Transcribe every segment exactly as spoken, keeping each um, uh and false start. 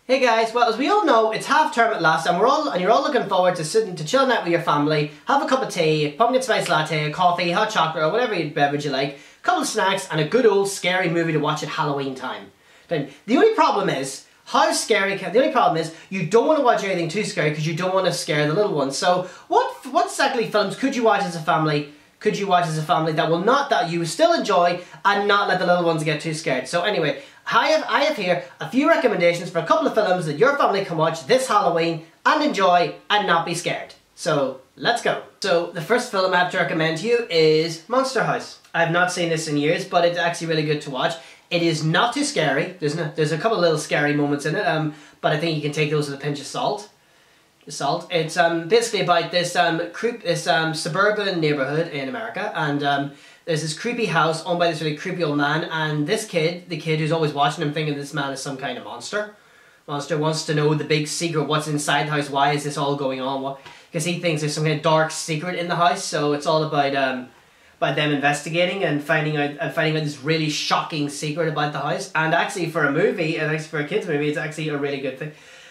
Hey guys, well as we all know, it's half term at last and we're all and you're all looking forward to sitting to chilling out with your family, have a cup of tea, pumpkin spice latte, coffee, hot chocolate or whatever beverage you like, a couple of snacks and a good old scary movie to watch at Halloween time. Then the only problem is, how scary can, the only problem is you don't want to watch anything too scary because you don't want to scare the little ones. So what what exactly films could you watch as a family? Could you watch as a family that will not, that you still enjoy and not let the little ones get too scared? So anyway, I have, I have here a few recommendations for a couple of films that your family can watch this Halloween and enjoy and not be scared. So let's go. So the first film I have to recommend to you is Monster House. I have not seen this in years, but it's actually really good to watch. It is not too scary. There's, no, there's a couple of little scary moments in it, um, but I think you can take those with a pinch of salt. Salt. It's um, basically about this um, creep, this um, suburban neighborhood in America, and um, there's this creepy house owned by this really creepy old man, and this kid, the kid who's always watching him, thinking this man is some kind of monster. Monster wants to know the big secret, what's inside the house, why is this all going on? What? Because he thinks there's some kind of dark secret in the house, so it's all about um, about them investigating and finding out and finding out this really shocking secret about the house. And actually, for a movie, and actually for a kids movie, it's actually a really good thing.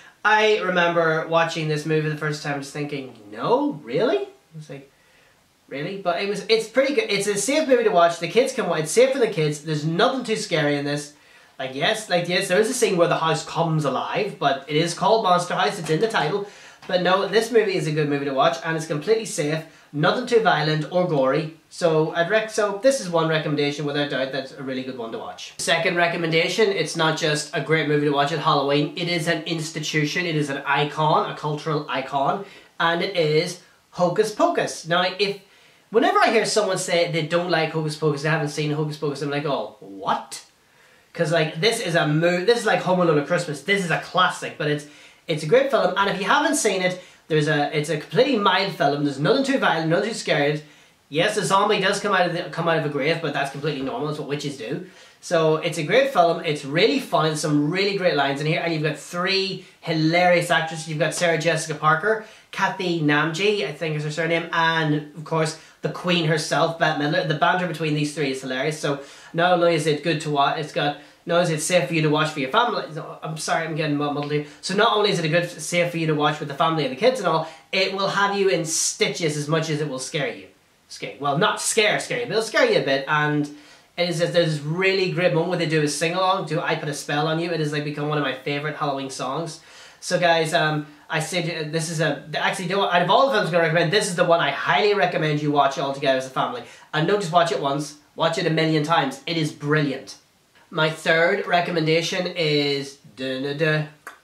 I remember watching this movie the first time just thinking, no, really? I was like, really? But it was, it's pretty good. It's a safe movie to watch. The kids can watch. It's safe for the kids. There's nothing too scary in this. Like, yes, like, yes, there is a scene where the house comes alive, but it is called Monster House. It's in the title. But no, this movie is a good movie to watch, and it's completely safe. Nothing too violent or gory. So I'd rec so this is one recommendation without doubt that's a really good one to watch. Second recommendation, it's not just a great movie to watch at Halloween, it is an institution, it is an icon, a cultural icon, and it is Hocus Pocus. Now if whenever I hear someone say they don't like Hocus Pocus, they haven't seen Hocus Pocus, I'm like, oh, what? Because like this is a movie, this is like Home Alone at Christmas, this is a classic, but it's it's a great film, and if you haven't seen it, There's a, it's a completely mild film. There's nothing too violent, nothing too scary. Yes, a zombie does come out of the, come out of a grave, but that's completely normal. That's what witches do. So it's a great film. It's really fun. There's some really great lines in here, and you've got three hilarious actresses. You've got Sarah Jessica Parker, Kathy Namji, I think is her surname, and of course the Queen herself, Bette Midler. The banter between these three is hilarious. So not only is it good to watch, it's got. Not only is it safe for you to watch for your family, I'm sorry I'm getting muddled here. So not only is it a good safe for you to watch with the family and the kids and all, it will have you in stitches as much as it will scare you. Scare, well, not scare, scare you, but it'll scare you a bit. And it is there's this really great moment where they do a sing along, do I Put a Spell on You. It has like become one of my favorite Halloween songs. So guys, um, I said this is a actually do out of all the films I'm going to recommend, this is the one I highly recommend you watch all together as a family. And don't just watch it once, watch it a million times. It is brilliant. My third recommendation is duh, duh, duh.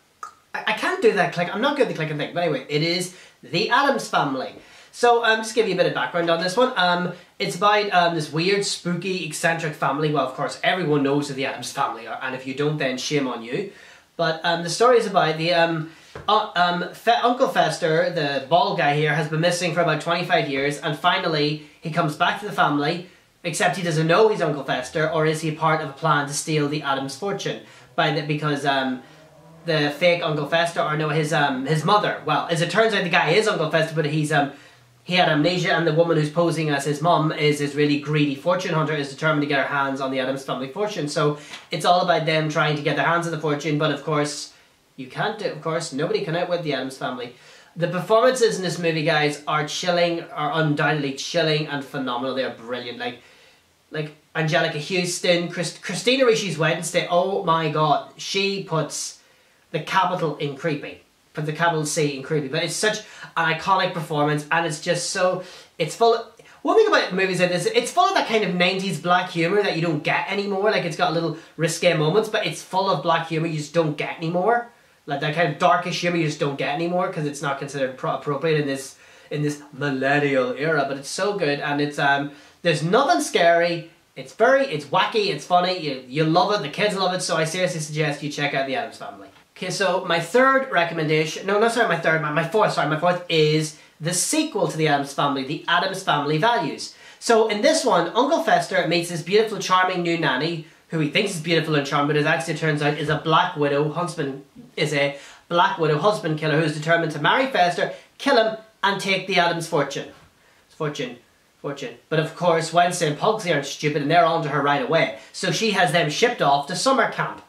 I, I can't do that click. I'm not good at the clicking thing, but anyway, it is The Addams Family. So um, just give you a bit of background on this one. Um, it's about um, this weird, spooky, eccentric family. Well, of course, everyone knows who the Addams Family are, and if you don't, then shame on you. But um, the story is about the um, uh, um, Fe Uncle Fester, the bald guy here, has been missing for about twenty-five years, and finally he comes back to the family. Except he doesn't know he's Uncle Fester, or is he part of a plan to steal the Addams fortune? By the, because um, the fake Uncle Fester, or no, his um, his mother. Well, as it turns out, the guy is Uncle Fester, but he's um, he had amnesia, and the woman who's posing as his mum is his really greedy fortune hunter, is determined to get her hands on the Addams family fortune. So it's all about them trying to get their hands on the fortune, but of course, you can't do. Of course, nobody can outwit the Addams family. The performances in this movie, guys, are chilling, are undoubtedly chilling and phenomenal. They are brilliant. Like, like Angelica Houston, Christ Christina Ricci's Wednesday. Oh my God, she puts the capital in creepy. Put the capital C in creepy. But it's such an iconic performance, and it's just so. It's full. Of, one thing about movies like this, it's full of that kind of nineties black humor that you don't get anymore. Like, it's got little risque moments, but it's full of black humor you just don't get anymore. Like that kind of darkish humor you just don't get anymore because it's not considered pro appropriate in this in this millennial era. But it's so good, and it's um there's nothing scary. It's very it's wacky. It's funny. You you love it. The kids love it. So I seriously suggest you check out The Addams Family. Okay, so my third recommendation. No, not sorry. My third. My, my fourth. Sorry, my fourth is the sequel to The Addams Family, The Addams Family Values. So in this one, Uncle Fester meets this beautiful, charming new nanny, who he thinks is beautiful and charming, but as actually turns out is a black widow husband, is a black widow husband killer who's determined to marry Fester, kill him, and take the Addams fortune. Fortune. Fortune. But of course, Wednesday and Pugsley aren't stupid and they're onto her right away. So she has them shipped off to summer camp.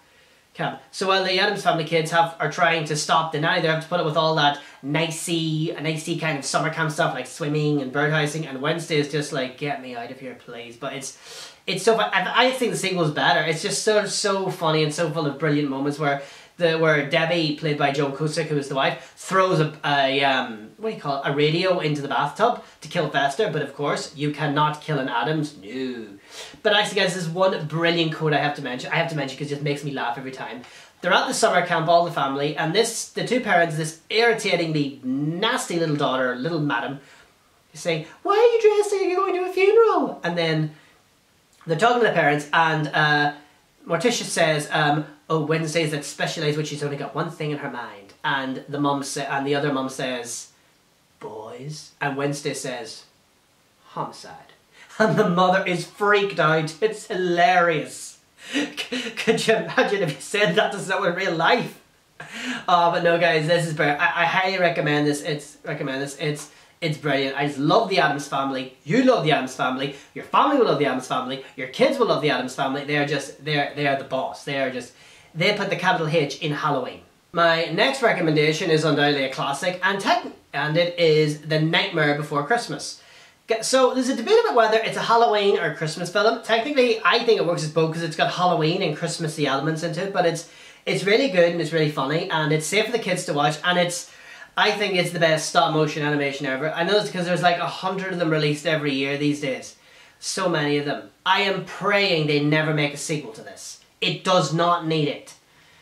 camp. So while the Addams Family kids have are trying to stop the nanny, they have to put up with all that nicey, nicey kind of summer camp stuff like swimming and birdhousing, and Wednesday is just like, get me out of here, please. But it's it's so fun. I, I think the sequel is better. It's just so so funny and so full of brilliant moments where the where Debbie, played by Joan Cusack, who is the wife, throws a, a um what do you call it, a radio into the bathtub to kill Fester. But of course, you cannot kill an Addams. No. But actually, guys, there's one brilliant quote I have to mention. I have to mention because it just makes me laugh every time. They're at the summer camp, all the family, and this the two parents, this irritatingly nasty little daughter, little madam, is saying, "Why are you dressed like you're going to a funeral?" And then they're talking to the parents, and uh, Morticia says, um, "Oh, Wednesday's that special age, which she's only got one thing in her mind." And the mum sa and the other mum says, "Boys," and Wednesday says, "Homicide." And the mother is freaked out. It's hilarious. Could you imagine if you said that to someone in real life? Oh, but no, guys, this is brilliant. I, I highly recommend this. It's recommend this. It's it's brilliant. I just love the Addams Family. You love the Addams Family. Your family will love the Addams Family. Your kids will love the Addams Family. They are just they're they are the boss. They are just they put the capital H in Halloween. My next recommendation is undoubtedly a classic, and tech and it is The Nightmare Before Christmas. So there's a debate about whether it's a Halloween or Christmas film. Technically, I think it works as both because it's got Halloween and Christmassy elements into it. But it's it's really good and it's really funny and it's safe for the kids to watch. And it's I think it's the best stop motion animation ever. I know it's because there's like a hundred of them released every year these days. So many of them. I am praying they never make a sequel to this. It does not need it.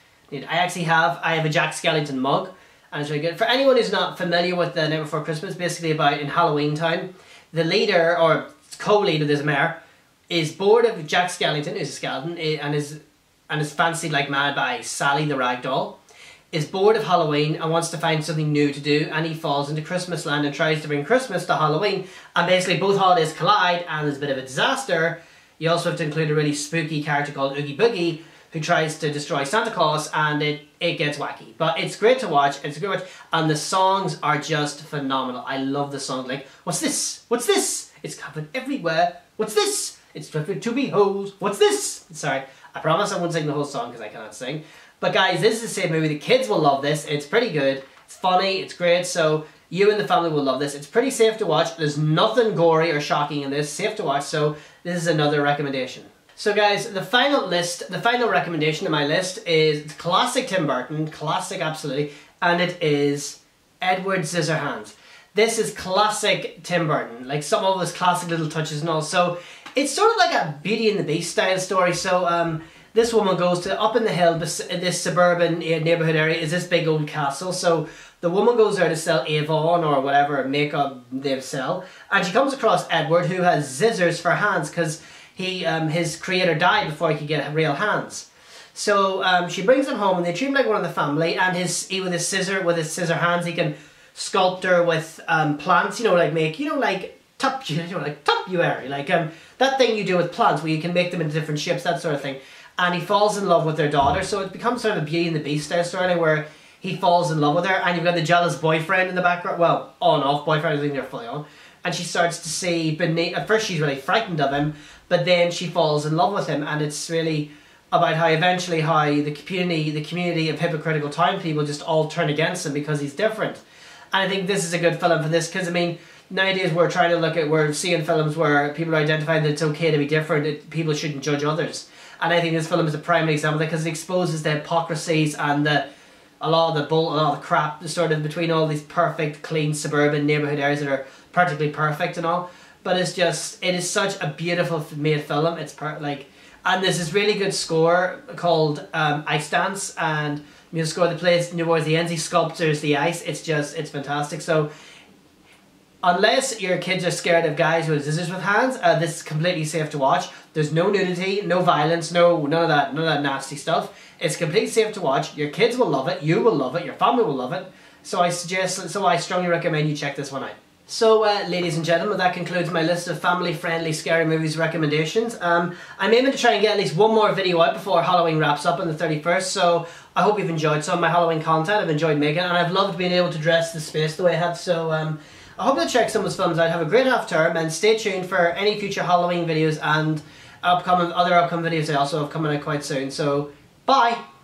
I actually have I have a Jack Skellington mug and it's really good. For anyone who's not familiar with The Night Before Christmas, basically about in Halloween time, the leader, or co-leader, there's a mayor, is bored of Jack Skellington, who's a skeleton, and is and is fancied like mad by Sally the rag doll, is bored of Halloween and wants to find something new to do, and he falls into Christmas land and tries to bring Christmas to Halloween, and basically both holidays collide, and there's a bit of a disaster. You also have to include a really spooky character called Oogie Boogie, who tries to destroy Santa Claus, and it, it gets wacky. But it's great to watch, it's great to watch, and the songs are just phenomenal. I love the songs, like, what's this? What's this? It's covered everywhere. What's this? It's perfect to behold. What's this? Sorry, I promise I won't sing the whole song because I cannot sing. But guys, this is the same movie. The kids will love this. It's pretty good. It's funny. It's great. So you and the family will love this. It's pretty safe to watch. There's nothing gory or shocking in this. Safe to watch. So this is another recommendation. So guys, the final list, the final recommendation on my list is classic Tim Burton, classic absolutely, and it is Edward Scissorhands. This is classic Tim Burton, like some of his classic little touches and all. So it's sort of like a Beauty and the Beast style story. So um, this woman goes to, up in the hill, this suburban neighbourhood area is this big old castle. So the woman goes there to sell Avon or whatever makeup they sell, and she comes across Edward, who has scissors for hands because He, um, his creator died before he could get real hands. So um, she brings him home and they treat him like one of the family, and his he with his scissor with his scissor hands he can sculpture with um, plants, you know, like make, you know, like top, you know, like topiary, like um, that thing you do with plants where you can make them into different shapes, that sort of thing. And he falls in love with their daughter, so it becomes sort of a Beauty and the Beast style story where he falls in love with her, and you've got the jealous boyfriend in the background, well, on-off boyfriend, I think they're fully on. And she starts to see beneath, at first she's really frightened of him, but then she falls in love with him, and it's really about how eventually how the community, the community of hypocritical town people just all turn against him because he's different. And I think this is a good film for this, because I mean, nowadays we're trying to look at, we're seeing films where people are identifying that it's okay to be different, it, people shouldn't judge others. And I think this film is a primary example because it exposes the hypocrisies and the a lot of the bull, a lot of the crap sort of between all these perfect, clean suburban neighbourhood areas that are practically perfect and all. But it's just, it is such a beautiful made film. It's per like, and there's this really good score called um, Ice Dance, and music score that plays towards the end. He sculptures the ice. It's just, it's fantastic. So, unless your kids are scared of guys with scissors with hands, uh, this is completely safe to watch. There's no nudity, no violence, no none of that, none of that nasty stuff. It's completely safe to watch. Your kids will love it. You will love it. Your family will love it. So I suggest, so I strongly recommend you check this one out. So, uh, ladies and gentlemen, that concludes my list of family-friendly scary movies recommendations. Um, I'm aiming to try and get at least one more video out before Halloween wraps up on the thirty-first, so I hope you've enjoyed some of my Halloween content. I've enjoyed making it, and I've loved being able to dress the space the way I have, so um, I hope you'll check some of those films out. Have a great half-term, and stay tuned for any future Halloween videos and upcoming other upcoming videos that also have coming out quite soon. So, bye!